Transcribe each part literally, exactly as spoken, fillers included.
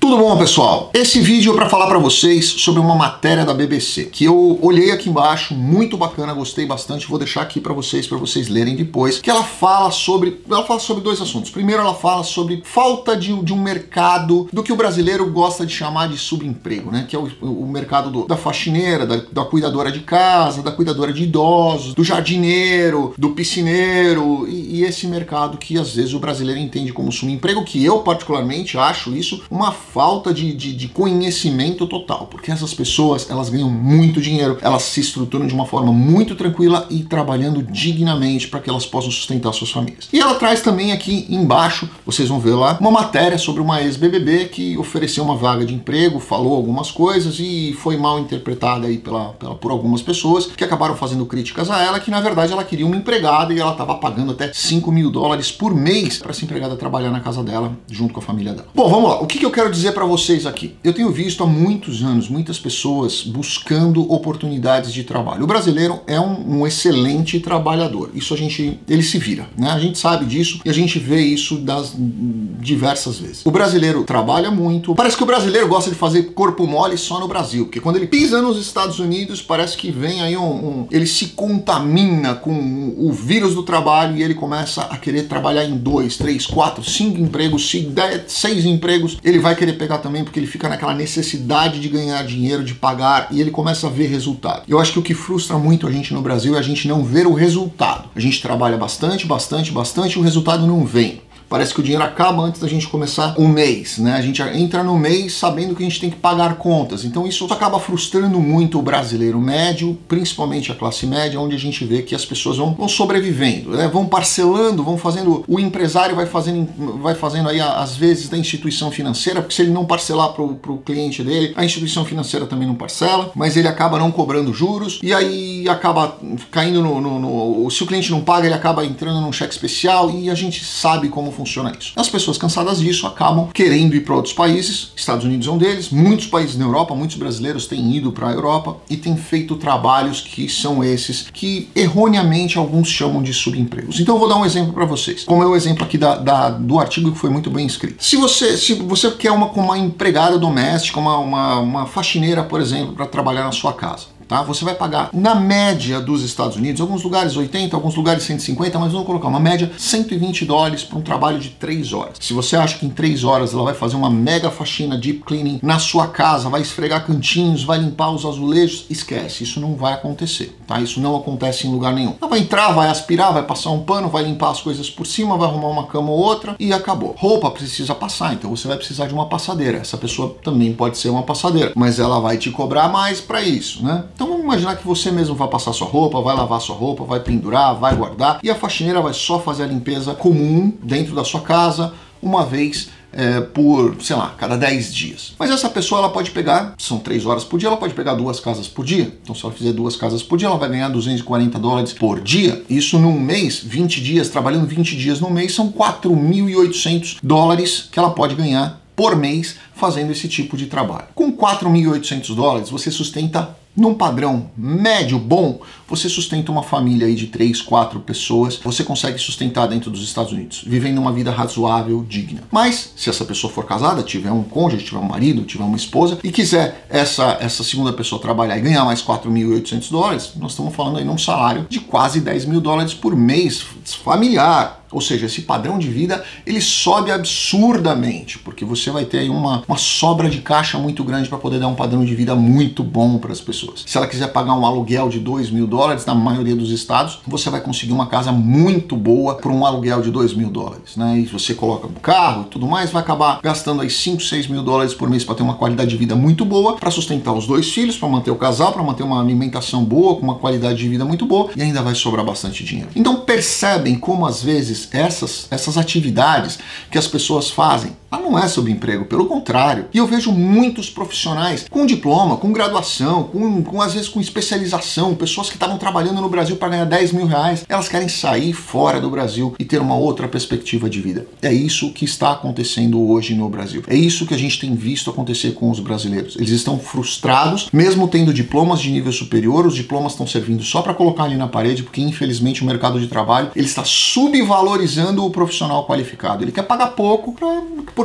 Tudo bom, pessoal? Esse vídeo é para falar para vocês sobre uma matéria da B B C que eu olhei aqui embaixo, muito bacana, gostei bastante, vou deixar aqui para vocês, para vocês lerem depois, que ela fala sobre, ela fala sobre dois assuntos. Primeiro, ela fala sobre falta de, de um mercado do que o brasileiro gosta de chamar de subemprego, né? Que é o, o mercado do, da faxineira, da, da cuidadora de casa, da cuidadora de idosos, do jardineiro, do piscineiro e, e esse mercado que às vezes o brasileiro entende como subemprego, que eu particularmente acho isso uma falta de, de, de conhecimento total, porque essas pessoas, elas ganham muito dinheiro, elas se estruturam de uma forma muito tranquila e trabalhando dignamente para que elas possam sustentar suas famílias. E ela traz também aqui embaixo, vocês vão ver lá, uma matéria sobre uma ex-B B B que ofereceu uma vaga de emprego, falou algumas coisas e foi mal interpretada aí pela, pela, por algumas pessoas que acabaram fazendo críticas a ela, que na verdade ela queria uma empregada e ela estava pagando até cinco mil dólares por mês para essa empregada trabalhar na casa dela, junto com a família dela. Bom, vamos lá, o que, que eu quero dizer para vocês aqui? Eu tenho visto há muitos anos muitas pessoas buscando oportunidades de trabalho. O brasileiro é um, um excelente trabalhador. Isso a gente, ele se vira, né? A gente sabe disso e a gente vê isso das diversas vezes. O brasileiro trabalha muito. Parece que o brasileiro gosta de fazer corpo mole só no Brasil, porque quando ele pisa nos Estados Unidos, parece que vem aí um, um ele se contamina com o vírus do trabalho e ele começa a querer trabalhar em dois, três, quatro, cinco empregos, seis empregos. Ele vai querer pegar também porque ele fica naquela necessidade de ganhar dinheiro, de pagar, e ele começa a ver resultado. Eu acho que o que frustra muito a gente no Brasil é a gente não ver o resultado. A gente trabalha bastante, bastante, bastante e o resultado não vem. Parece que o dinheiro acaba antes da gente começar o mês, né? A gente entra no mês sabendo que a gente tem que pagar contas. Então isso acaba frustrando muito o brasileiro médio, principalmente a classe média, onde a gente vê que as pessoas vão, vão sobrevivendo, né? Vão parcelando, vão fazendo, o empresário vai fazendo, vai fazendo aí às vezes da instituição financeira, porque se ele não parcelar para o cliente dele, a instituição financeira também não parcela, mas ele acaba não cobrando juros e aí acaba caindo no, no, no... Se o cliente não paga, ele acaba entrando num cheque especial e a gente sabe como funciona isso. As pessoas cansadas disso acabam querendo ir para outros países, Estados Unidos é um deles, muitos países na Europa, muitos brasileiros têm ido para a Europa e têm feito trabalhos que são esses que erroneamente alguns chamam de subempregos. Então eu vou dar um exemplo para vocês, como é o exemplo aqui da, da, do artigo que foi muito bem escrito. Se você, se você quer uma, uma empregada doméstica, uma, uma, uma faxineira, por exemplo, para trabalhar na sua casa, tá? Você vai pagar, na média dos Estados Unidos, alguns lugares oitenta, alguns lugares cento e cinquenta, mas vamos colocar uma média cento e vinte dólares para um trabalho de três horas. Se você acha que em três horas ela vai fazer uma mega faxina deep cleaning na sua casa, vai esfregar cantinhos, vai limpar os azulejos, esquece, isso não vai acontecer, tá? Isso não acontece em lugar nenhum. Ela vai entrar, vai aspirar, vai passar um pano, vai limpar as coisas por cima, vai arrumar uma cama ou outra e acabou. Roupa precisa passar, então você vai precisar de uma passadeira. Essa pessoa também pode ser uma passadeira, mas ela vai te cobrar mais para isso, né? Então vamos imaginar que você mesmo vai passar sua roupa, vai lavar sua roupa, vai pendurar, vai guardar e a faxineira vai só fazer a limpeza comum dentro da sua casa uma vez é, por, sei lá, cada dez dias. Mas essa pessoa ela pode pegar, são três horas por dia, ela pode pegar duas casas por dia. Então se ela fizer duas casas por dia, ela vai ganhar duzentos e quarenta dólares por dia. Isso num mês, vinte dias, trabalhando vinte dias no mês, são quatro mil e oitocentos dólares que ela pode ganhar por mês fazendo esse tipo de trabalho. Com quatro mil e oitocentos dólares, você sustenta, num padrão médio bom, você sustenta uma família aí de três, quatro pessoas, você consegue sustentar dentro dos Estados Unidos, vivendo uma vida razoável, digna. Mas, se essa pessoa for casada, tiver um cônjuge, tiver um marido, tiver uma esposa, e quiser essa, essa segunda pessoa trabalhar e ganhar mais quatro mil e oitocentos dólares, nós estamos falando aí num salário de quase dez mil dólares por mês, familiar. Ou seja, esse padrão de vida, ele sobe absurdamente, porque você vai ter aí uma, uma sobra de caixa muito grande para poder dar um padrão de vida muito bom para as pessoas. Se ela quiser pagar um aluguel de dois mil dólares, na maioria dos estados, você vai conseguir uma casa muito boa por um aluguel de dois mil dólares, né? E você coloca um carro e tudo mais, vai acabar gastando aí cinco, seis mil dólares por mês para ter uma qualidade de vida muito boa, para sustentar os dois filhos, para manter o casal, para manter uma alimentação boa, com uma qualidade de vida muito boa, e ainda vai sobrar bastante dinheiro. Então percebem como às vezes essas, essas atividades que as pessoas fazem, ela não é subemprego, pelo contrário. E eu vejo muitos profissionais com diploma, com graduação, com, com às vezes com especialização, pessoas que estavam trabalhando no Brasil para ganhar dez mil reais, elas querem sair fora do Brasil e ter uma outra perspectiva de vida. É isso que está acontecendo hoje no Brasil. É isso que a gente tem visto acontecer com os brasileiros. Eles estão frustrados, mesmo tendo diplomas de nível superior, os diplomas estão servindo só para colocar ali na parede, porque infelizmente o mercado de trabalho ele está subvalorizando o profissional qualificado. Ele quer pagar pouco pra, por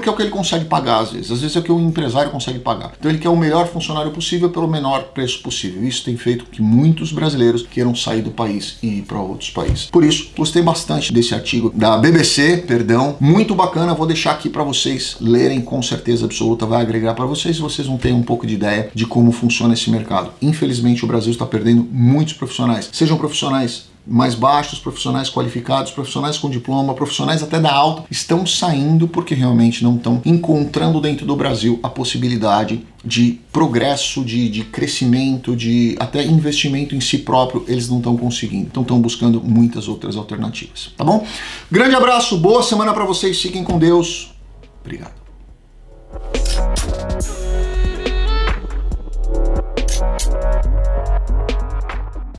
porque é o que ele consegue pagar às vezes. Às vezes é o que o empresário consegue pagar. Então ele quer o melhor funcionário possível pelo menor preço possível. Isso tem feito com que muitos brasileiros queiram sair do país e ir para outros países. Por isso, gostei bastante desse artigo da B B C, perdão, muito bacana. Vou deixar aqui para vocês lerem, com certeza absoluta vai agregar para vocês se vocês não têm um pouco de ideia de como funciona esse mercado. Infelizmente, o Brasil está perdendo muitos profissionais, sejam profissionais mais baixos, profissionais qualificados, profissionais com diploma, profissionais até da alta, estão saindo porque realmente não estão encontrando dentro do Brasil a possibilidade de progresso, de, de crescimento, de até investimento em si próprio, eles não estão conseguindo. Então estão buscando muitas outras alternativas, tá bom? Grande abraço, boa semana para vocês, fiquem com Deus. Obrigado.